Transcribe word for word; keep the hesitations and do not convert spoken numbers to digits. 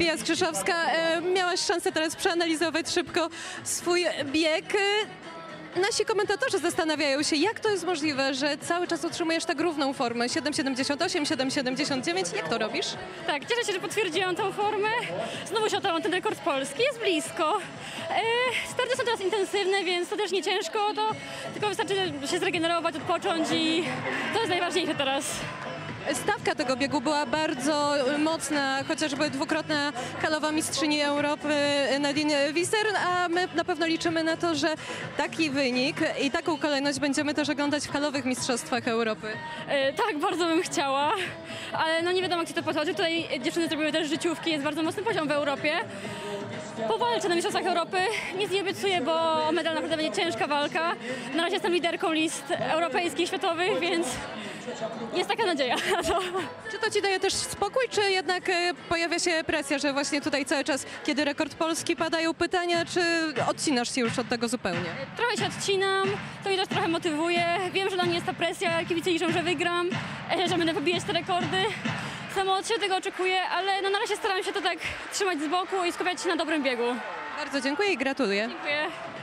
Zofia Skrzyszowska, e, miałaś szansę teraz przeanalizować szybko swój bieg. Nasi komentatorzy zastanawiają się, jak to jest możliwe, że cały czas utrzymujesz tak równą formę, siedem siedemdziesiąt osiem, siedem siedemdziesiąt dziewięć. Jak to robisz? Tak, cieszę się, że potwierdziłam tą formę. Znowu się otarłam ten rekord Polski, jest blisko. E, starty są teraz intensywne, więc to też nie ciężko, to tylko wystarczy się zregenerować, odpocząć i to jest najważniejsze teraz. Stawka tego biegu była bardzo mocna, chociażby dwukrotna halowa mistrzyni Europy Nadine Visser, a my na pewno liczymy na to, że taki wynik i taką kolejność będziemy też oglądać w halowych mistrzostwach Europy. E, tak, bardzo bym chciała, ale no nie wiadomo, gdzie to podchodzi. Tutaj dziewczyny zrobiły też życiówki, jest bardzo mocny poziom w Europie. Powalczę na mistrzostwach Europy, nic nie obiecuję, bo o medal naprawdę będzie ciężka walka. Na razie jestem liderką list europejskich, światowych, więc jest taka nadzieja na to. Czy to ci daje też spokój, czy jednak e, pojawia się presja, że właśnie tutaj cały czas, kiedy rekord Polski, padają pytania, czy odcinasz się już od tego zupełnie? Trochę się odcinam, to mnie też trochę motywuje. Wiem, że dla mnie jest ta presja, kibice liczą, że wygram, e, że będę wybijać te rekordy. Samo od siebie tego oczekuję, ale no na razie staram się to tak trzymać z boku i skupiać się na dobrym biegu. Bardzo dziękuję i gratuluję. Dziękuję.